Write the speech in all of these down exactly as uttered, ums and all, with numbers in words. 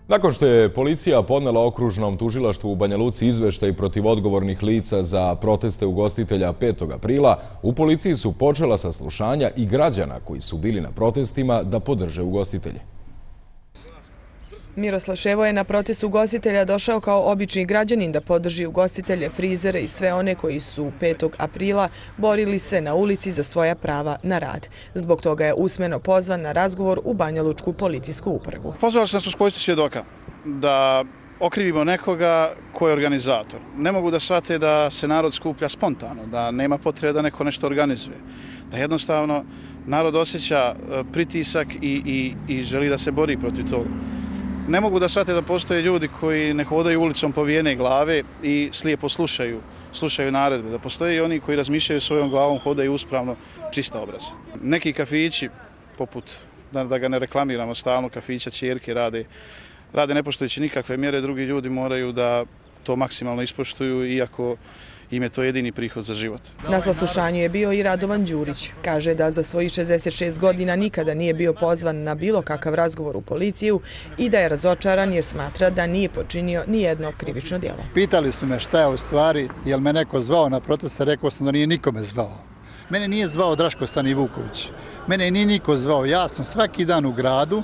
Nakon što je policija podnela okružnom tužilaštvu u Banja Luci izveštaj protiv odgovornih lica za proteste ugostitelja petog aprila, u policiji su počela saslušanja i građana koji su bili na protestima da podrže ugostitelje. Miroslav Ševo je na protest ugostitelja došao kao obični građanin da podrži ugostitelje, frizere i sve one koji su petog aprila borili se na ulici za svoja prava na rad. Zbog toga je usmeno pozvan na razgovor u Banja Lučku policijsku upravu. Pozvali su nas u svojstvu svjedoka da okrivimo nekoga ko je organizator. Ne mogu da shvate da se narod skuplja spontano, da nema potrebe da neko nešto organizuje. Da jednostavno narod osjeća pritisak i, i, i želi da se bori protiv toga. Ne mogu da shvate da postoje ljudi koji ne hodaju ulicom povijene glave i slijepo slušaju, slušaju naredbe. Da postoje i oni koji razmišljaju svojom glavom, hodaju uspravno čista obraza. Neki kafići, poput, da, da ga ne reklamiramo stalno, kafića Ćerke rade, rade ne poštujući nikakve mjere, drugi ljudi moraju da to maksimalno ispoštuju, iako im je to jedini prihod za život. Na saslušanju je bio i Radovan Đurić. Kaže da za svojih šezdeset šest godina nikada nije bio pozvan na bilo kakav razgovor u policiju i da je razočaran jer smatra da nije počinio ni jedno krivično djelo. Pitali su me šta je u stvari, jel me neko zvao na proteste, rekao sam da nije nikome zvao. Mene nije zvao Draško Stanivuković, mene nije niko zvao, ja sam svaki dan u gradu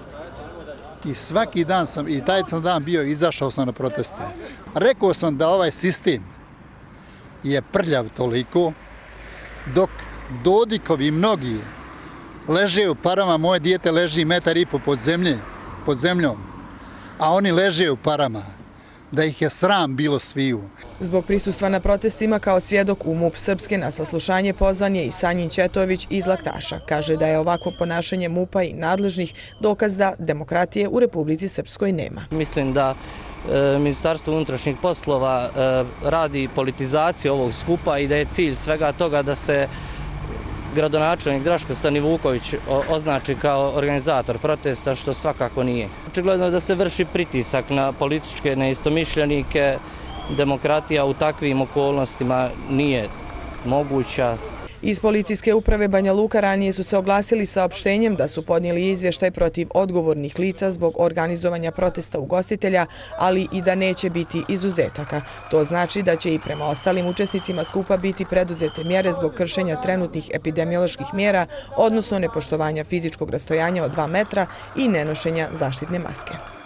i svaki dan sam, i taj sam dan bio, izašao sam na proteste. Rekao sam da ovaj sistem je prljav toliko, dok Dodikovi mnogi leže u parama, moje dijete leži metar i po pod, zemlje, pod zemljom, a oni leže u parama, da ih je sram bilo sviju. Zbog prisustva na protestima kao svjedok u MUP Srpske na saslušanje pozvan je i Sanjin Ćetović iz Laktaša. Kaže da je ovako ponašanje MUP-a i nadležnih dokaz da demokratije u Republici Srpskoj nema. Mislim da Ministarstvo unutrašnjih poslova radi politizaciju ovog skupa i da je cilj svega toga da se gradonačelnik Draško Stanivuković označi kao organizator protesta, što svakako nije. Očigledno je da se vrši pritisak na političke neistomišljenike. Demokratija u takvim okolnostima nije moguća. Iz policijske uprave Banja Luka ranije su se oglasili saopštenjem da su podnijeli izvještaj protiv odgovornih lica zbog organizovanja protesta ugostitelja, ali i da neće biti izuzetaka. To znači da će i prema ostalim učesnicima skupa biti preduzete mjere zbog kršenja trenutnih epidemioloških mjera, odnosno nepoštovanja fizičkog rastojanja od dva metra i nenošenja zaštitne maske.